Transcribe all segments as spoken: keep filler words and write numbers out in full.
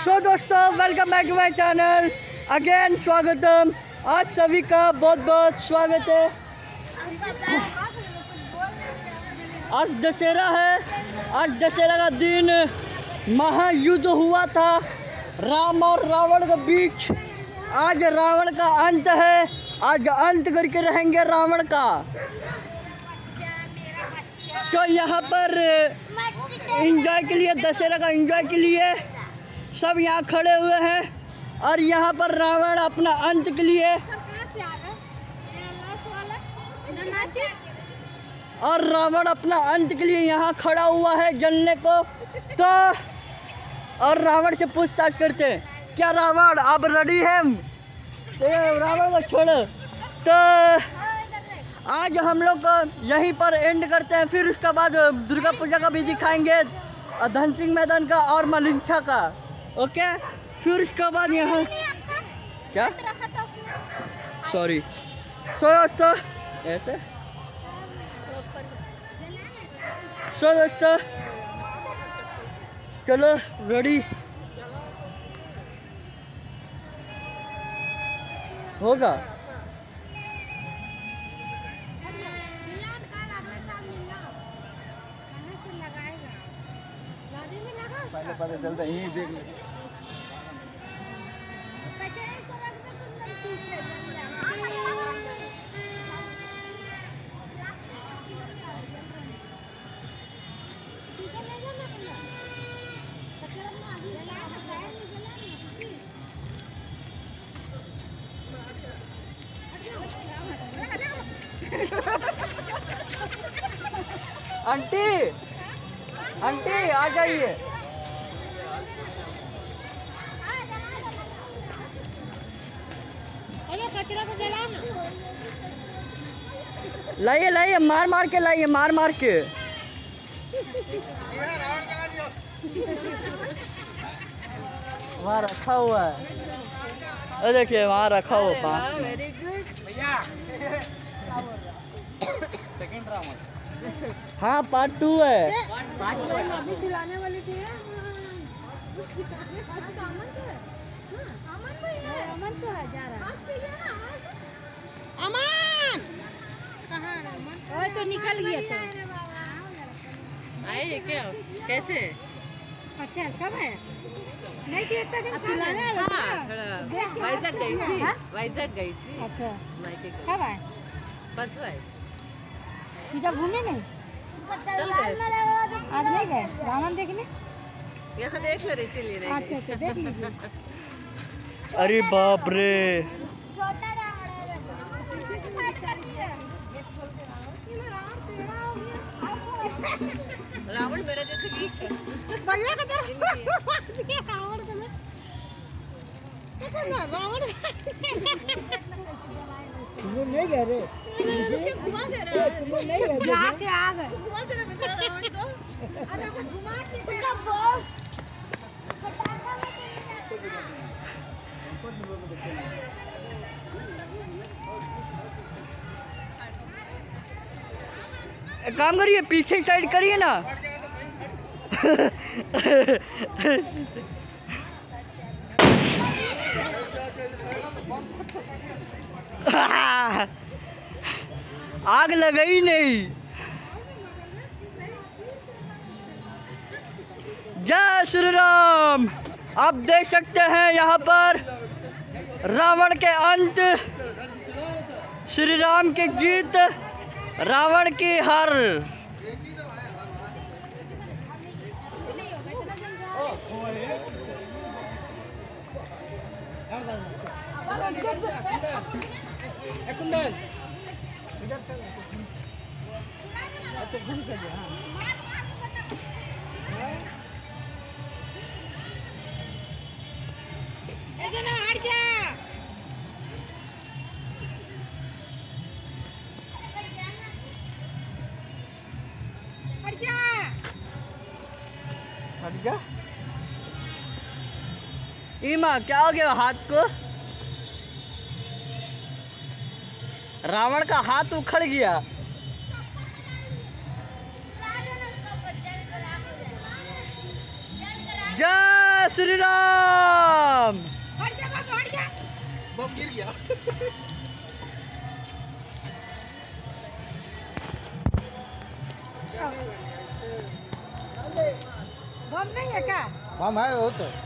सो दोस्तों, welcome back to my channel. Again स्वागतम। आज सभी का बहुत बहुत स्वागत है। आज दशहरा है। आज दशहरा का दिन महायुद्ध हुआ था राम और रावण के बीच। आज रावण का अंत है। आज अंत करके रहेंगे रावण का। तो यहाँ पर एंजॉय के लिए, दशहरा का एंजॉय के लिए सब यहाँ खड़े हुए हैं और यहाँ पर रावण अपना अंत के लिए और रावण अपना अंत के लिए यहाँ खड़ा हुआ है जलने को। तो और रावण से पूछताछ करते हैं, क्या रावण आप रेडी हैं? तो रावण को छोड़ो। तो आज हम लोग को यहीं पर एंड करते हैं, फिर उसके बाद दुर्गा पूजा का भी दिखाएंगे, धन सिंह मैदान का और मलिंछा का। ओके, फिर उसके बाद यहाँ क्या सॉरी सो दोस्तों ऐसे सो दोस्तों चलो रेडी होगा। पहले पता चलता यही देख ले। आंटी आंटी आ जाइए। लाइए लाइए, मार मार के लाइए, मार मार के। वहाँ रखा हुआ है, अरे देखिए वहाँ रखा हुआ। वेरी गुड भैया सेकंड राउंड। हाँ पार्ट टू है। पार्ट टू अभी खिलाने वाली थी। अमन तो है जा रहा है। अमन कहाँ है? अमन ओए तो निकल गया तो आए क्या कैसे? अच्छा कब है? नहीं थी इतना दिन खिलाने वाला। हाँ वाइजैक गई थी। वाइजैक गई थी। अच्छा मायके गई। कब आए? परसों आए। सीधा घूमे नहीं? चल गए। आज नहीं गए रावण देखने? यहाँ देख ले रही इसीलिए रह गई। अच्छा अच्छा देख लीजिए। अरे बाप रे, रावण मेरा जैसे की बढ़िया का रावण रावण तुम लोग नहीं गए रे? घुमा दे रहा है। तुम लोग नहीं गए? जाके आ गए। घुमा दे रहा बेचारा रावण को। अरे वो घुमा के एक काम करिए, पीछे साइड करिए ना। आग लगी नहीं। जय श्री राम। आप देख सकते हैं यहाँ पर रावण के अंत, श्री राम की जीत, रावण की हार। हट जा। हट जा। हट जा। ईमा क्या हो गया हाथ को? रावण का हाथ उखड़ गया। जय जय श्री राम। हट जा बाबू, हट जा। बम गिर गया। बम नहीं है क्या? बम है वो तो।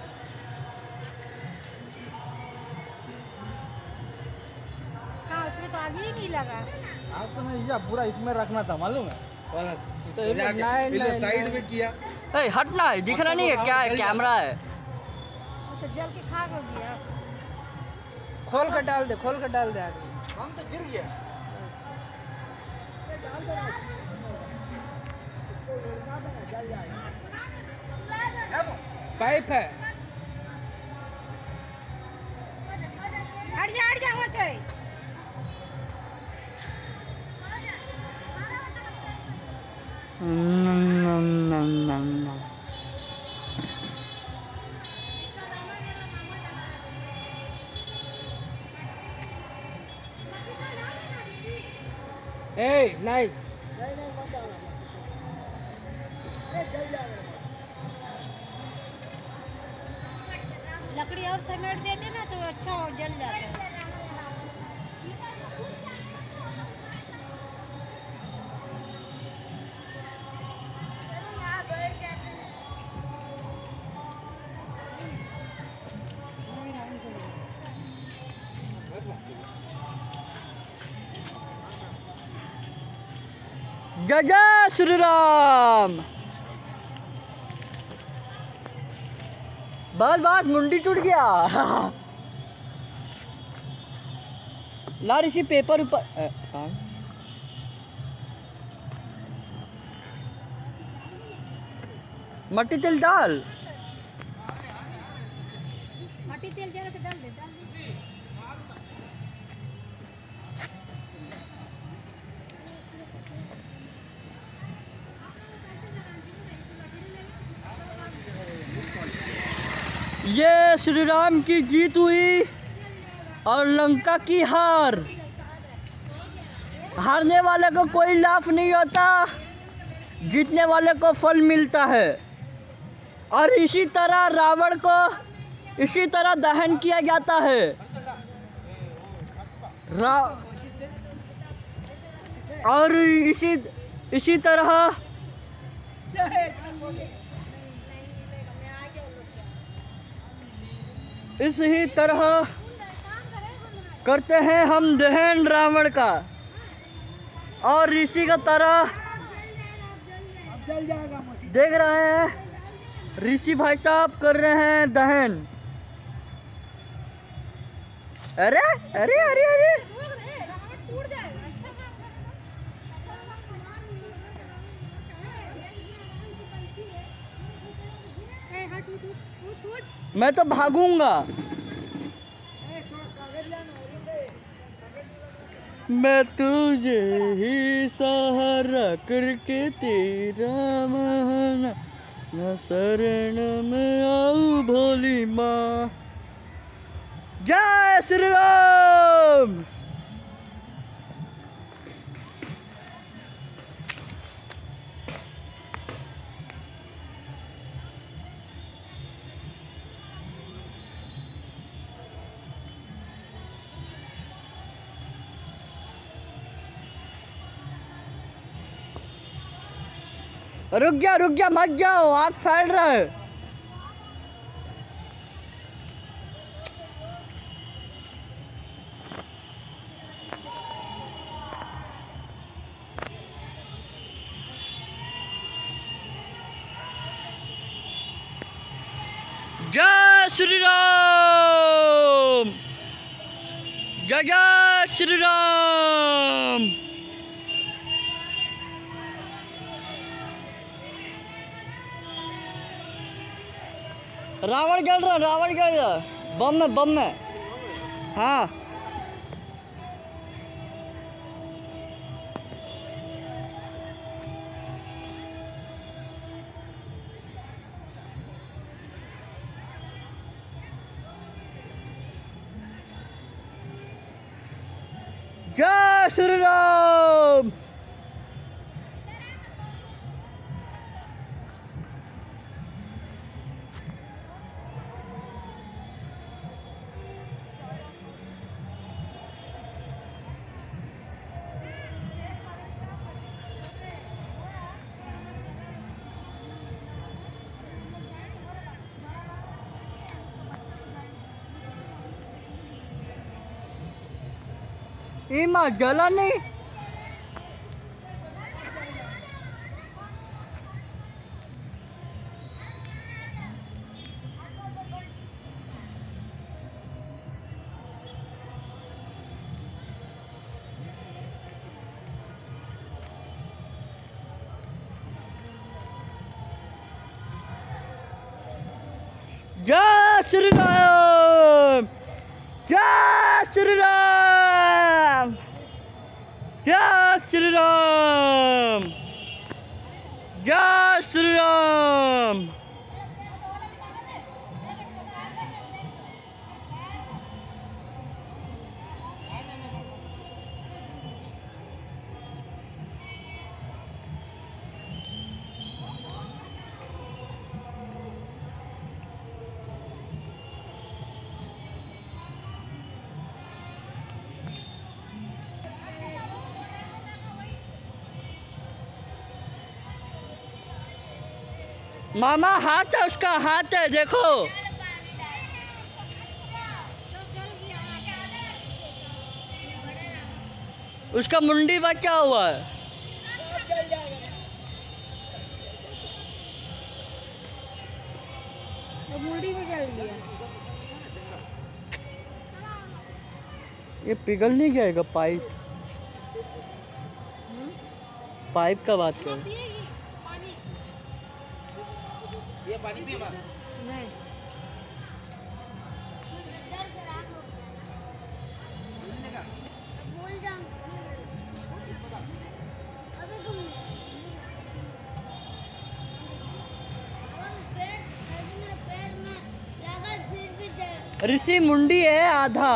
हाँ, उसमें तो आगे ही नहीं लगा। आप तो नहीं, पूरा इसमें रखना था मालूम है। वाला तो ये लोग नहीं, नहीं, साइड नहीं। में किया। ए, हटना है, दिख रहा नहीं है क्या है? कैमरा है। वो तो जल के खाक हो गया। खोल कर डाल दे, खोल कर डाल दे आगे। बम तो गिर गया। पाइप है। हट जा, हट जा वहाँ से। ए नहीं, लकड़ी और समेट देते ना तो अच्छा हो, जल जाता है। जय जय श्री राम। बस बस मुंडी टूट गया। ला ऋषि पेपर ऊपर अ, कहाँ? मट्टी तेल डाल। मट्टी तेल जरा से डाल दे, डाल दे। ये श्री राम की जीत हुई और लंका की हार। हारने वाले को कोई लाभ नहीं होता, जीतने वाले को फल मिलता है। और इसी तरह रावण को इसी तरह दहन किया जाता है। रा और इसी इसी तरह इसी तरह करते हैं हम दहन रावण का। और ऋषि का तरह देख रहे हैं, ऋषि भाई साहब कर रहे हैं दहन। अरे अरे अरे अरे मैं तो भागूंगा। मैं तुझे ही सहारा करके तेरा महाना न शरण में आऊं भोली माँ। जय श्री राम। रुक जा रुक जा मत जाओ, आग फैल रहा है। जय श्री राम। जय जय श्री राम। रावण जल रहा, रावण जल रहा, बम में बम में। हाँ जय श्री राम। इमा जला नहीं। जय श्री राम, जय श्री राम, जय श्री राम, जय श्री राम। मामा हाथ है, उसका हाथ है, देखो। उसका मुंडी बचा हुआ है। मुंडी में जल गया। ये पिघल नहीं जाएगा पाइप? पाइप का बात कर। ये पानी पिए मां? नहीं। ऋषि मुंडी है आधा।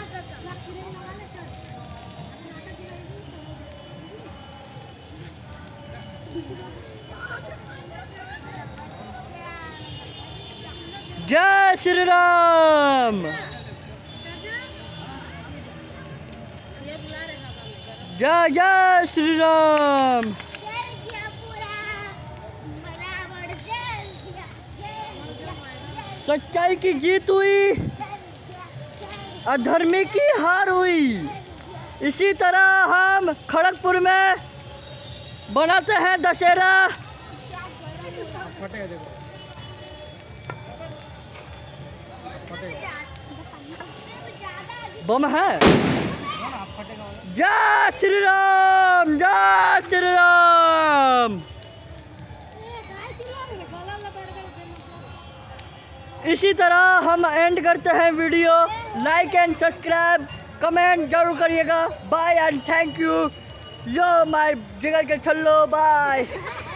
जय श्री राम, जय जय श्री राम। सच्चाई की जीत हुई, अधर्मी की हार हुई। इसी तरह हम खड़गपुर में बनाते हैं दशहरा। बम है। जय श्री राम, जय श्री राम। इसी तरह हम एंड करते हैं video. Like and subscribe, comment जरूर करिएगा। Bye and thank you. Yo my जिगर के छल्लो, बाय।